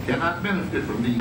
cannot benefit from these.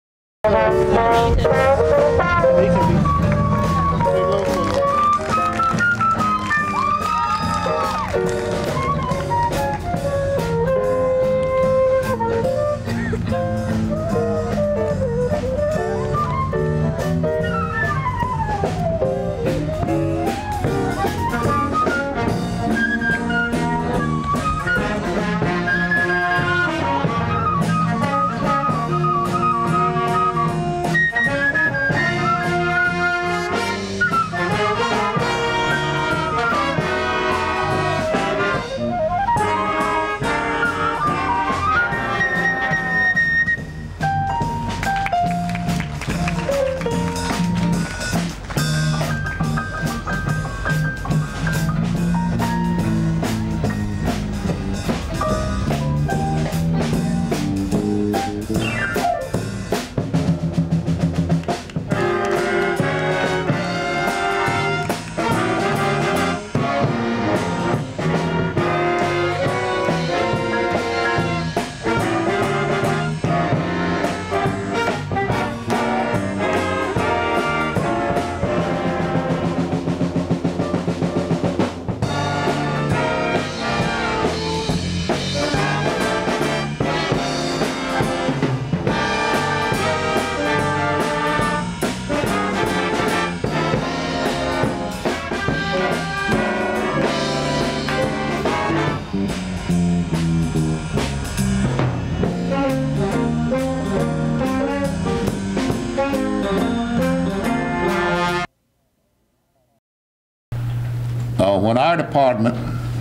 When our department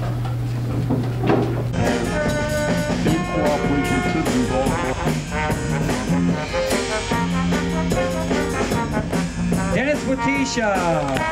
Dennis Watisha.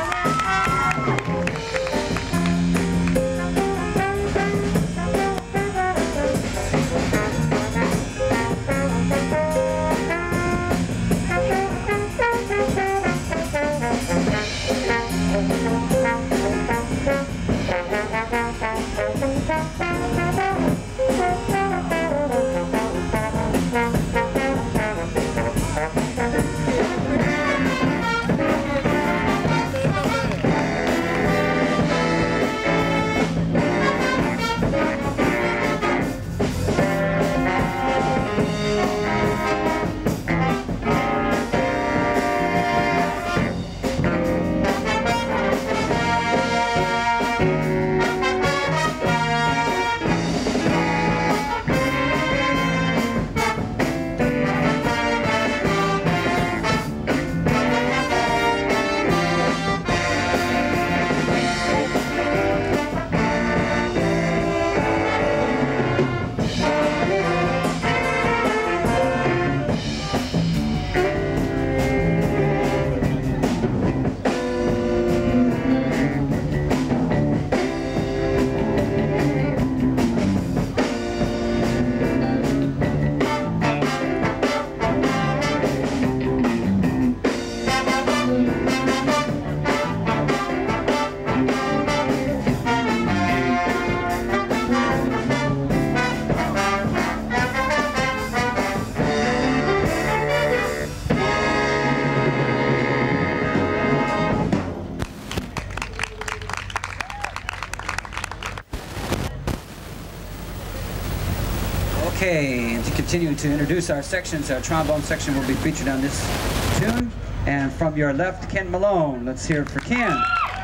Okay, and to continue to introduce our sections, our trombone section will be featured on this tune. And from your left, Ken Malone. Let's hear it for Ken.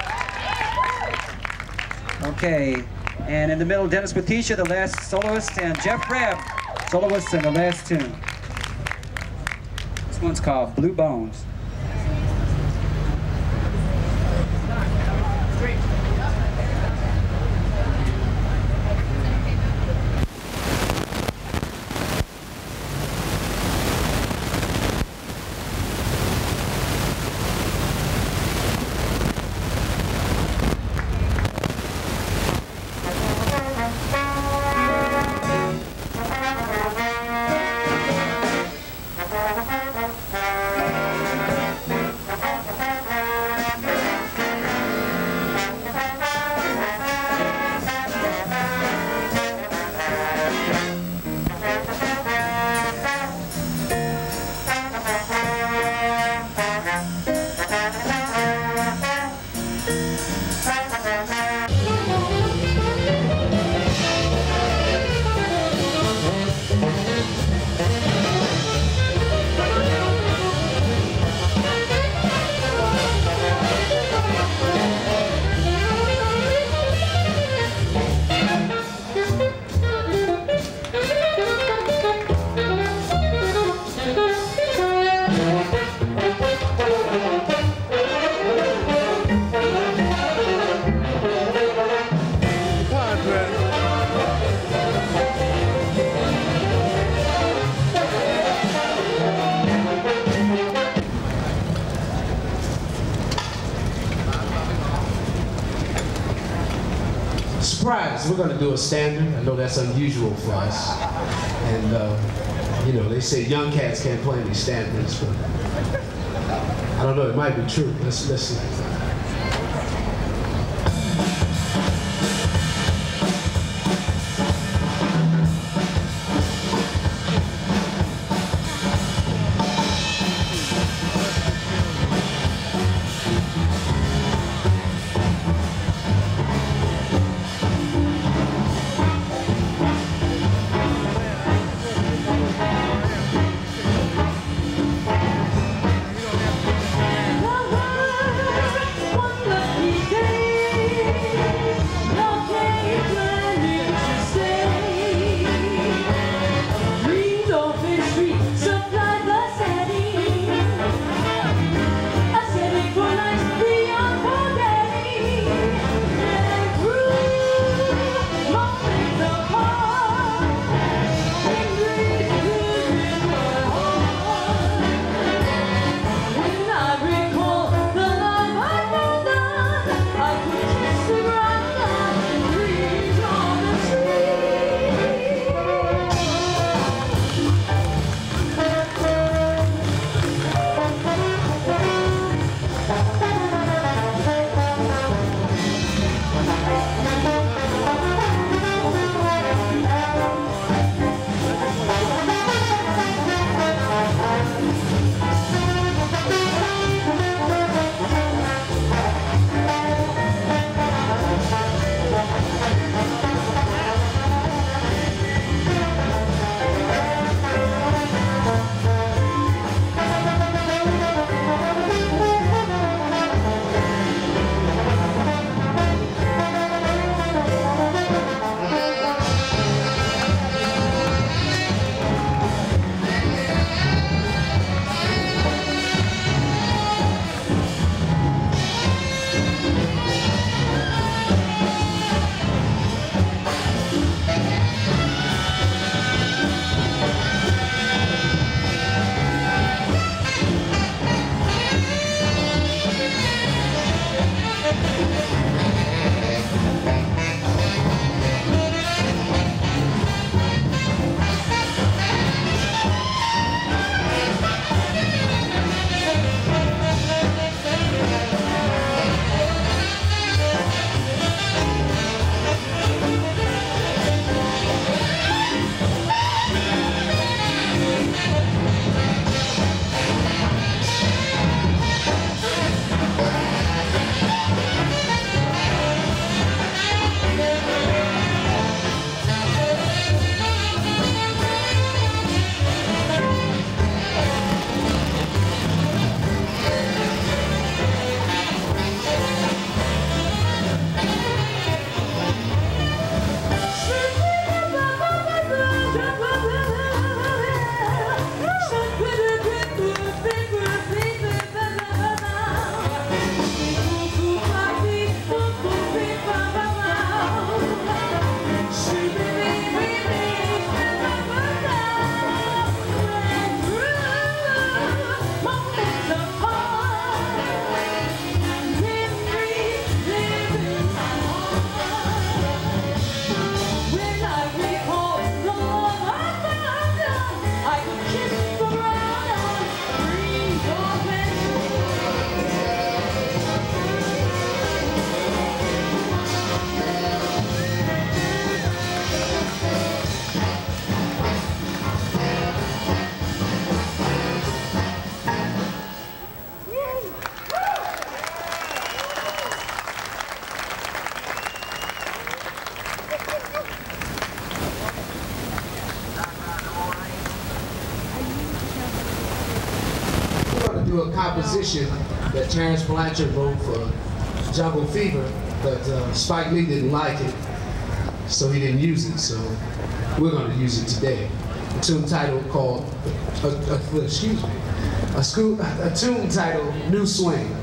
Okay, and in the middle, Dennis Watisha, the last soloist, and Jeff Rebb, soloist in the last tune. This one's called Blue Bones. so we're going to do a standard. I know that's unusual for us. And, you know, they say young cats can't play any standards, but I don't know, it might be true. Let's see. do a composition that Terrence Blanchard wrote for Jungle Fever, but Spike Lee didn't like it, so he didn't use it. So we're going to use it today. A tune titled called, excuse me, a tune titled New Swing.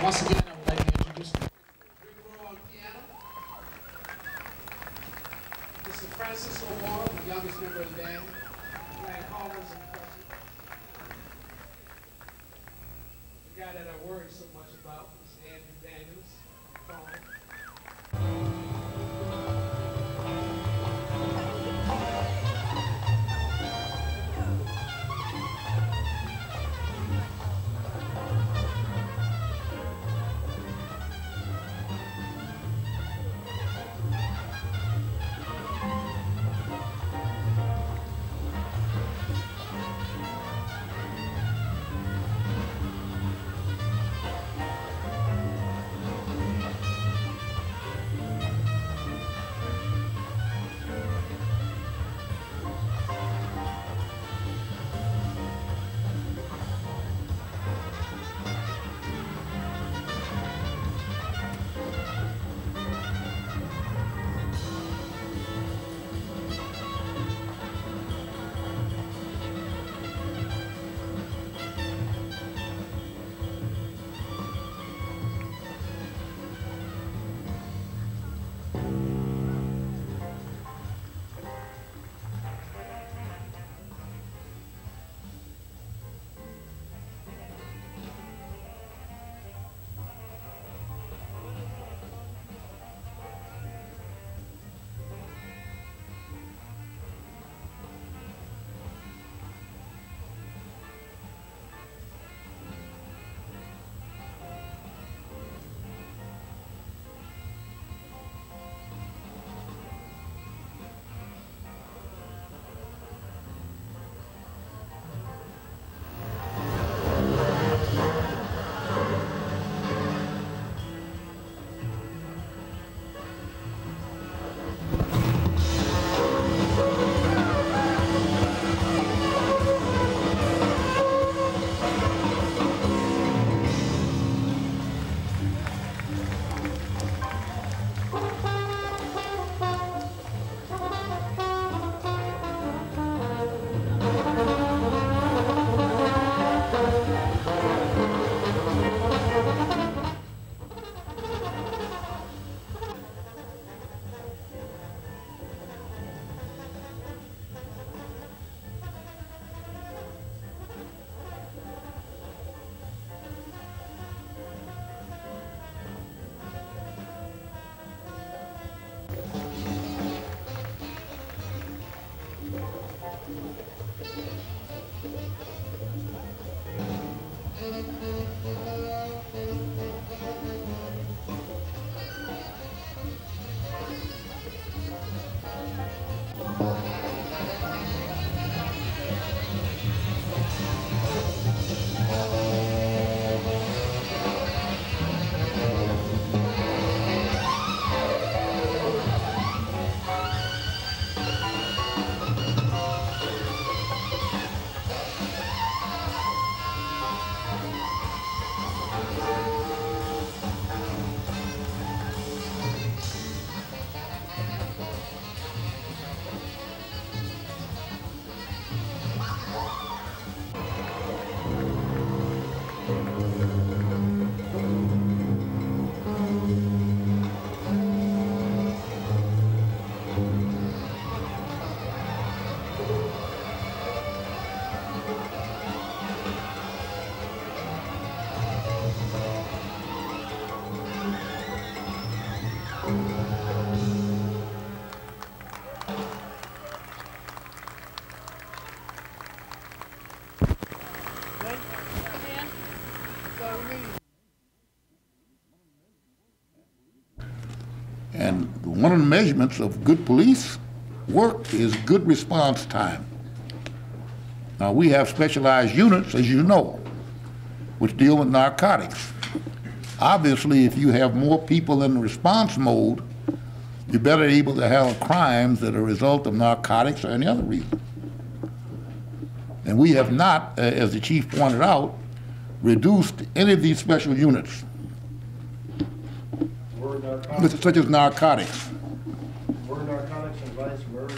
Once again, I would like to introduce Rick Rowe on piano. Mr. Francis O'More, the youngest member of the band. Mayor Coleman A. The guy that I worry so much about is Andrew Daniels. And one of the measurements of good police work is good response time. Now, we have specialized units, as you know, which deal with narcotics. Obviously, if you have more people in response mode, you're better able to handle crimes that are a result of narcotics or any other reason. And we have not, as the chief pointed out, reduced any of these special units, such as narcotics. Were narcotics and vice murders?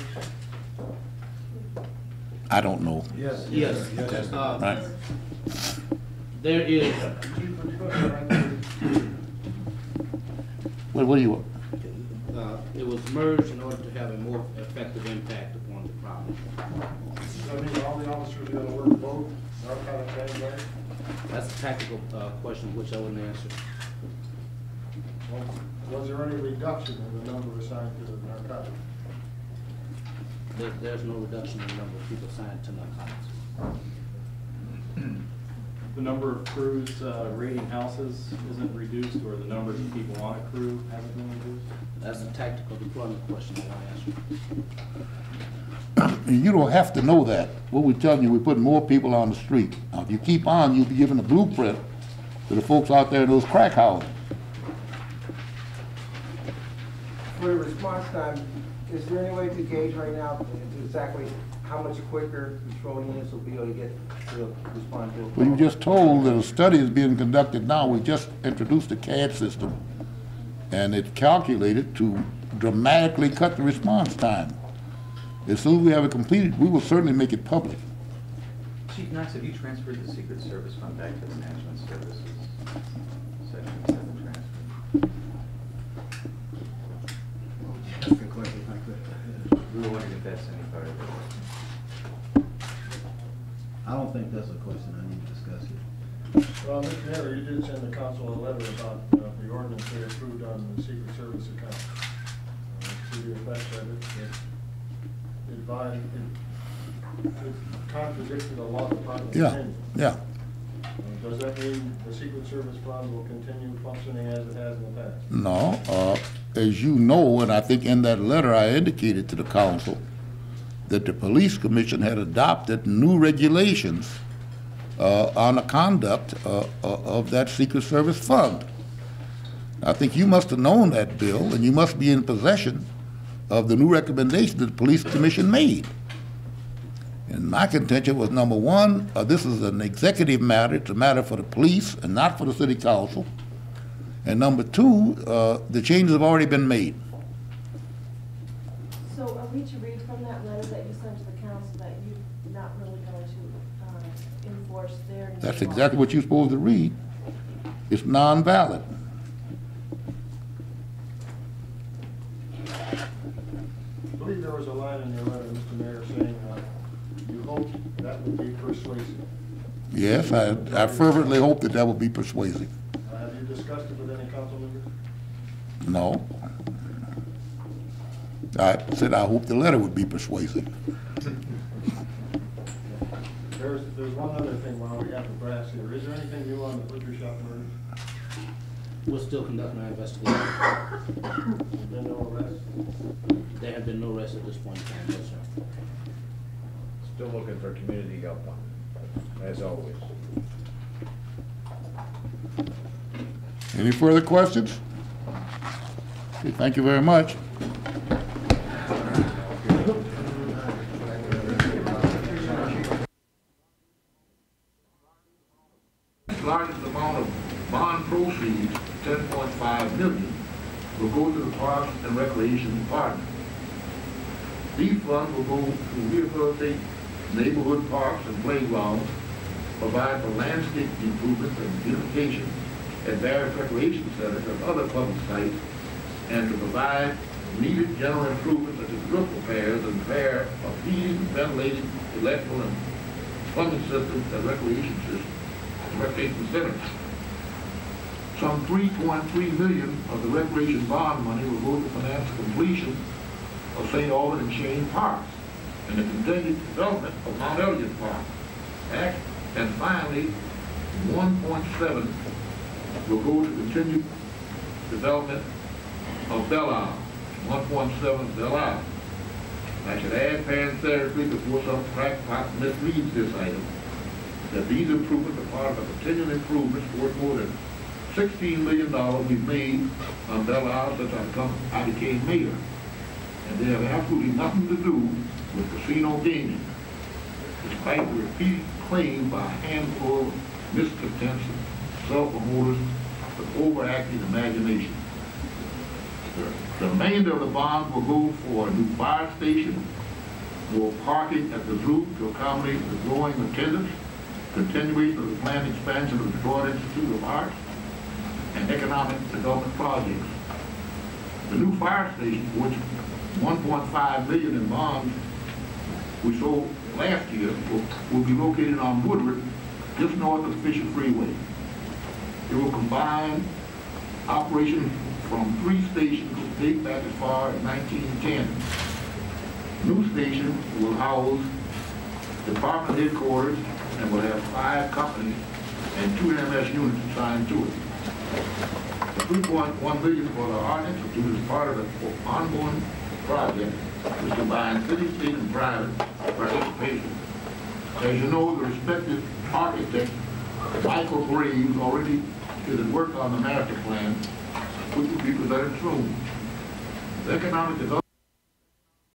I don't know. Yes. Yes. Right. There is. Chief, would you go ahead and write What do you want? It was merged in order to have a more effective impact upon the problem. Does that mean all the officers are gonna work both narcotics and drugs? That's a tactical question which I wouldn't answer. Well, was there any reduction in the number assigned to the narcotics? There's no reduction in the number of people assigned to narcotics. The number of crews raiding houses isn't reduced, or the numbers of people on a crew hasn't been reduced? That's a tactical deployment question I won't answer. You don't have to know that. What we're telling you, we're putting more people on the street. Now, if you keep on, you'll be giving a blueprint to the folks out there in those crack houses. For the response time, is there any way to gauge right now exactly how much quicker patrol units will be able to get to respond to a call? Well, you just told that a study is being conducted now. We just introduced a CAD system, and it's calculated to dramatically cut the response time. As soon as we have it completed, we will certainly make it public. Chief Knox, have you transferred the Secret Service fund back to the Management Services? Section 7 transfer. That's a good question, if I could. We were wondering if that's any part of it. I don't think that's a question I need to discuss here. Well, Mr. Henry, you did send the council a letter about the ordinance they approved on the Secret Service account. To the effect of it contradicted a law department opinion. Yeah. Does that mean the Secret Service fund will continue functioning as it has in the past? No, as you know, and I think in that letter I indicated to the council that the police commission had adopted new regulations on the conduct of that Secret Service fund. I think you must have known that, Bill, and you must be in possession of the new recommendation that the police commission made. And my contention was, number one, this is an executive matter. It's a matter for the police and not for the city council. And number two, the changes have already been made. So are we to read from that letter that you sent to the council that you're not really going to enforce their new That's law? exactly what you're supposed to read. It's non-valid. I believe there was a line in your letter, Mr. Mayor, saying you hope that would be persuasive. Yes, I fervently hope that that will be persuasive. Have you discussed it with any council members? No. I said I hope the letter would be persuasive. There's one other thing while we have the brass here. Is there anything new on the butcher shop murders? We're still conducting our investigation. There's been no arrests? There have been no arrests at this point in time, yes, sir. Still looking for community help on it, as always. Any further questions? Okay, thank you very much. Largest amount of bond proceeds, 10.5 million, will go to the Parks and Recreation Department. These funds will go to rehabilitate neighborhood parks and playgrounds, provide for landscape improvements and beautification at various recreation centers and other public sites, and to provide needed general improvements such as roof repairs and repair of heating, ventilating, electrical, and plumbing systems at recreation centers. Some 3.3 million of the recreation bond money will go to finance the completion of St. Albans and Shane Parks and the continued development of Mount Elliott Park. And finally, 1.7 will go to continued development of Belle Isle. 1.7 Belle Isle. I should add parenthetically before some crackpot misreads this item that these improvements are part of a continuing improvements worth more than $16 million we've made on Belle Isle since I became mayor. And they have absolutely nothing to do with casino gaming, despite the repeated claim by a handful of miscontents and self-promoters with overacting imagination. The remainder of the bonds will go for a new fire station, more parking at the zoo to accommodate the growing attendance, continuation of the planned expansion of the Detroit Institute of Arts, and economic development projects. The new fire station, for which $1.5 million in bonds we sold last year, will be located on Woodward, just north of Fisher Freeway. It will combine operations from 3 stations that date back as far as 1910. New station will house department headquarters and will have 5 companies and 2 MS units assigned to it. The $3.1 million for the Art Institute is part of the ongoing project, which combines city, state, and private participation. As you know, the respective architect, Michael Graves, already is at work on the master plan, which will be presented soon. The economic development